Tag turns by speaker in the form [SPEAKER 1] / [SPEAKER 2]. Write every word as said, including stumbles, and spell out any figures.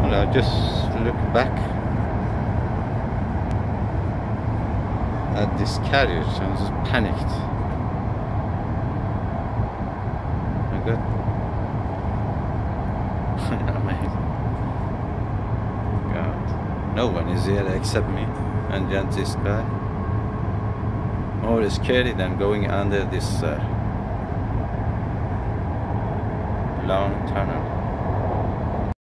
[SPEAKER 1] cool. I just look back at this carriage and just panicked. I got amazing. God, no one is here except me and just this guy. More scary than going under this uh, long tunnel.